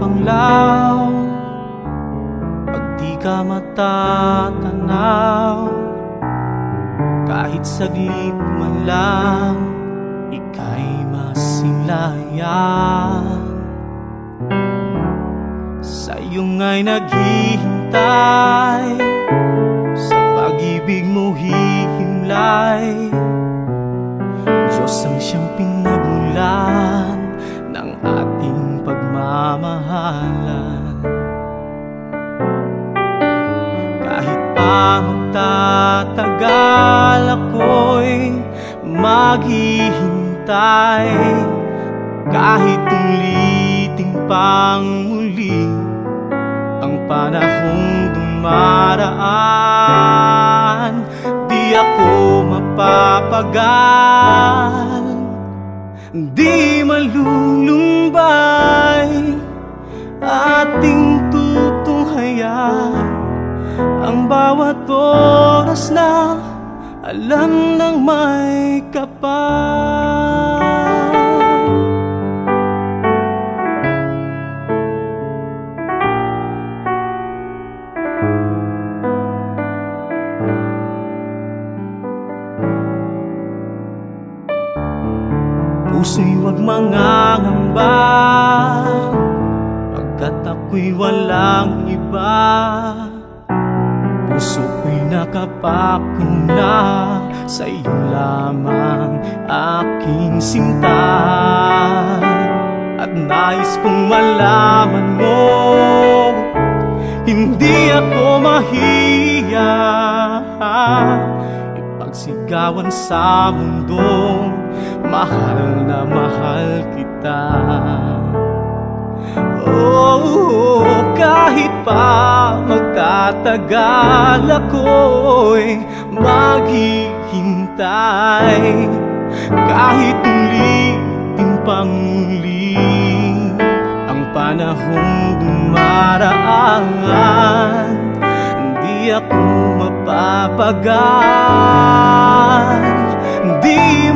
mapanglaw pag di ka matatanaw. Kahit saglit man lang ika'y masilayan. Sa'yo nga'y naghihintay, sa pag-ibig mo hihimlay. Diyos ang siyang pinagmulan ng ating pagmamahalan. Kahit pa magtatagal, ako'y maghihintay. Kahit ulitin pang muli ang panahong dumaraan, di ako mapapagal, di malulumbay. Ating tutunghayan ang bawat oras na alam ng may kapal. Puso'y huwag mangangamba, pagkat ako'y walang iba. Puso ko'y nakapako na sa iyo lamang aking sinta. At nais kong malaman mo, hindi ako mahiya ipagsigawan sa mundong mahal na mahal kita. Oh, kahit pa magtatagal, ako'y maghihintay. Kahit ulitin pang muli ang panahong dumaraan, di ako mapapagal, di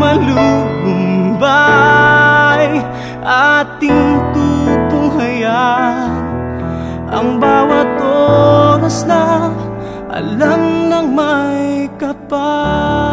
malulumbay. Ating tutunghayan ang bawat oras na alam ng may kapal.